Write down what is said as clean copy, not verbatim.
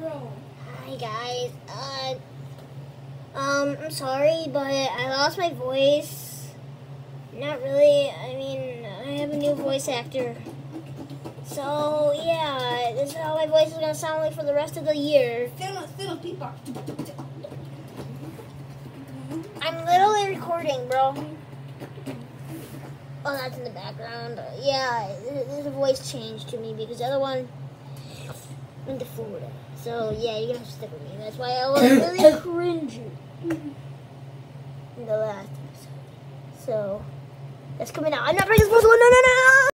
Hi guys. I'm sorry, but I lost my voice. Not really. I mean, I have a new voice actor. So yeah, this is how my voice is gonna sound like for the rest of the year. I'm literally recording, bro. Oh, that's in the background. Yeah, the voice changed to me because the other one went to Florida. So yeah, you're gonna have to stick with me. That's why I was really cringy in the last episode. So that's coming out. I'm not bringing this one. No.